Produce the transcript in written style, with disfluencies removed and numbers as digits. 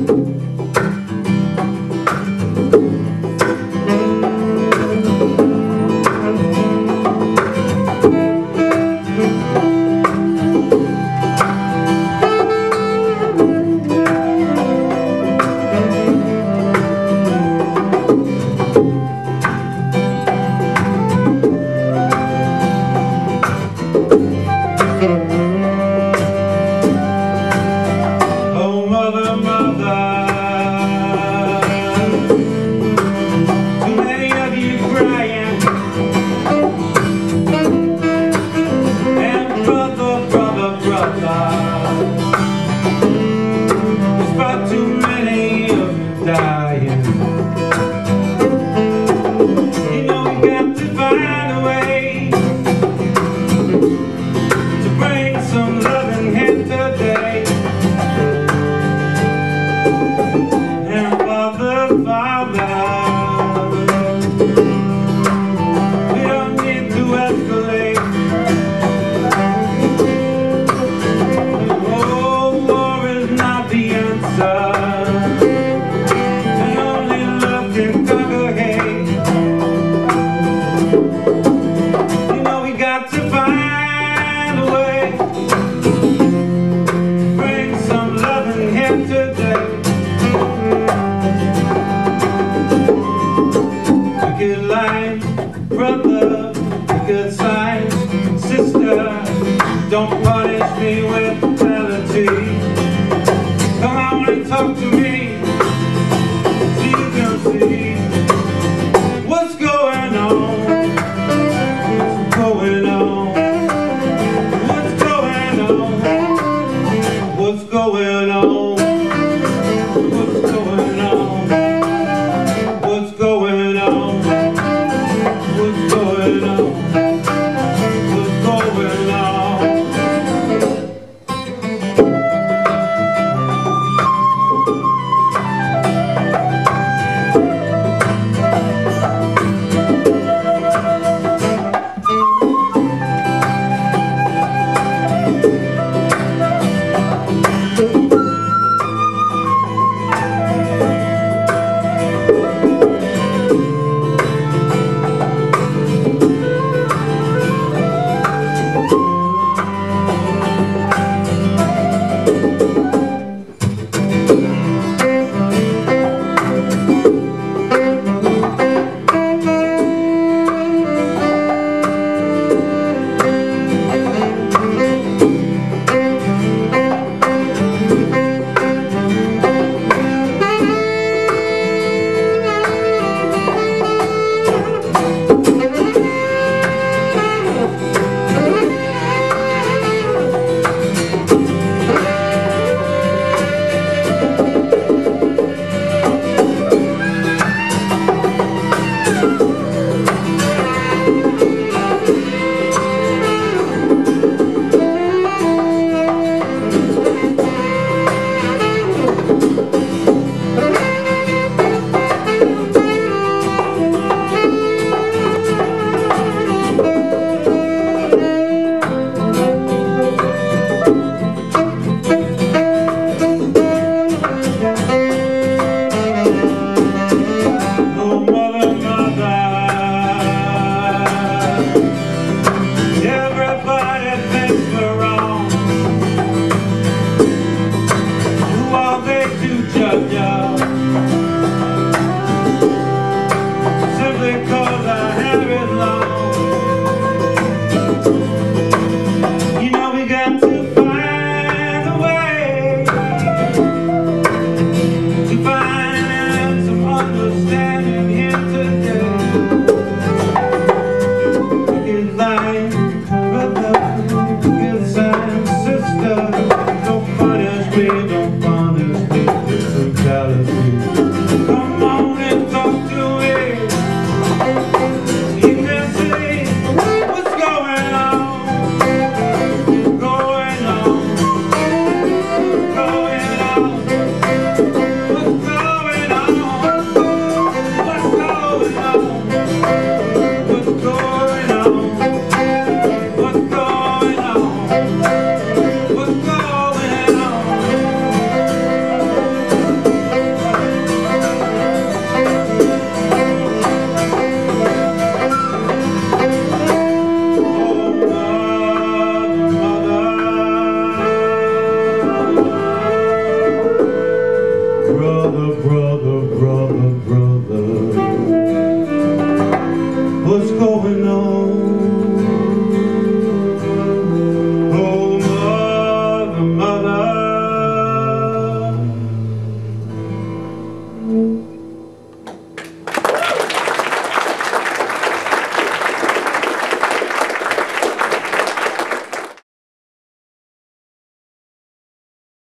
Oh, mother, mother, too many of you crying, and brother, brother, brother, there's far too many of you dying. You know we got to find a way to bring some loving here today. And Father, Father, we don't need to escalate. Oh, war is not the answer, and only love can conquer hate. You know we got to find a way to bring some loving here today. Good line, brother, good sign, sister, don't punish me with brutality. Come on and talk to me, so you can see what's going on, what's going on, what's going on, what's going on, what's going on, what's going on. What's going on? What's going on? you.